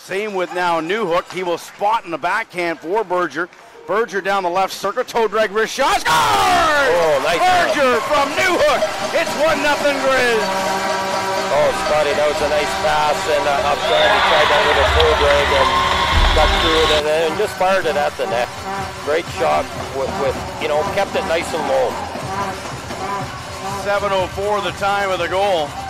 Same with now Newhook. He will spot in the backhand for Berger. Berger down the left circle, toe drag wrist shot, scores! Oh, nice. Berger from Newhook. It's 1-0 Grizz. Oh, Scotty, that was a nice pass, and up there he tried that little toe drag and got through it and just fired it at the net. Great shot with kept it nice and low. 7:04 the time of the goal.